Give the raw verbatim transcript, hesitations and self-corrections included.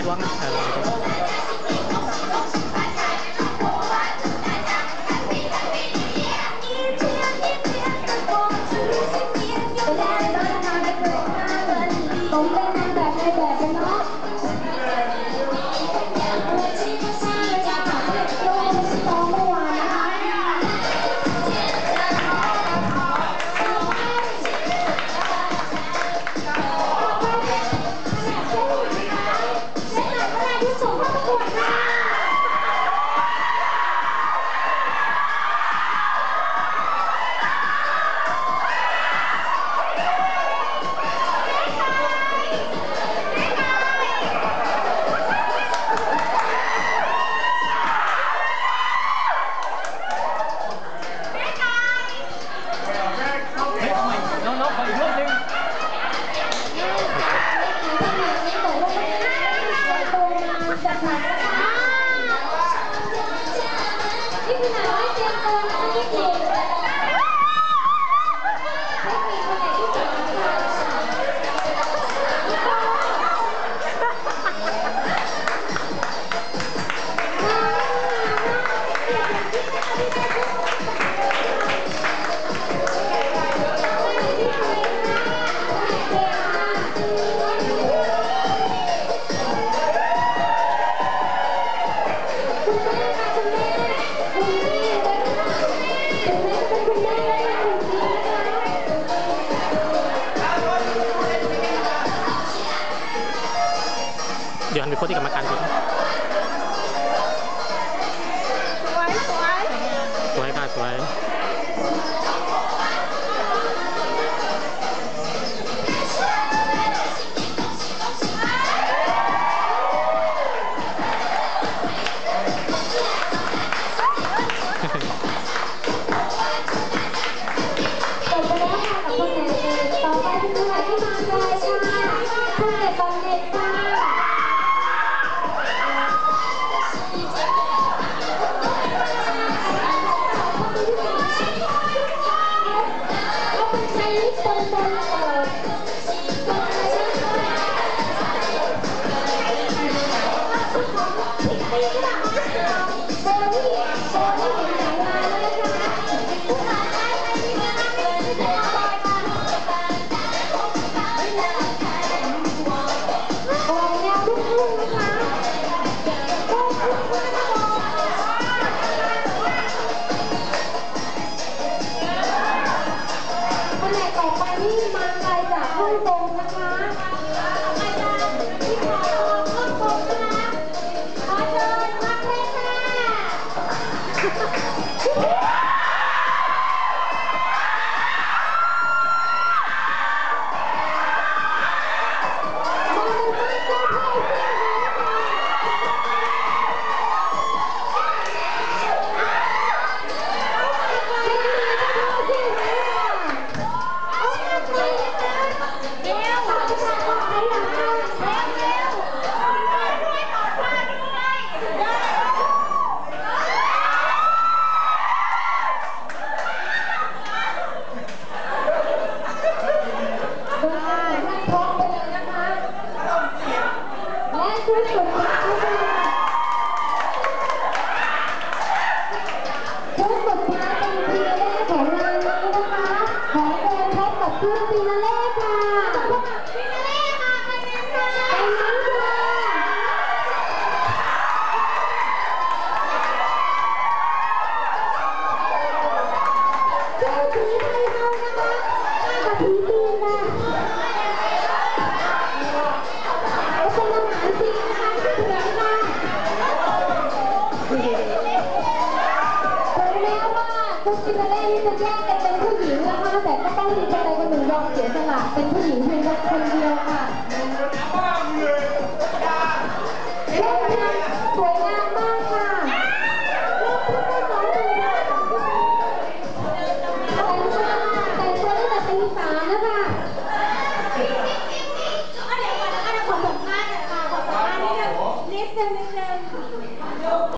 ดวงนะผมเป็นนางแบบในแบบเป็นเนาะเดี๋ยวหันไปพูดที่กรรมการดูสวยสวยสวยค่ะสวยฟินาเล่นี่จะแยกกันเป็นผู้หญิงนะคะแต่ก็ต้องมีคนใดคนหนึ่งยอมเสียสละเป็นผู้หญิงเพียงคนเดียวค่ะเล่นเพลงสวยงามมากค่ะเล่นเพื่อสองคนค่ะแต่งตัวแต่งตัวตั้งแต่ตีสามนะคะเดี๋ยวก่อนนะคะขอสัมภาษณ์หน่อยค่ะขอสัมภาษณ์นิดนึงนิดนึงนิดนึง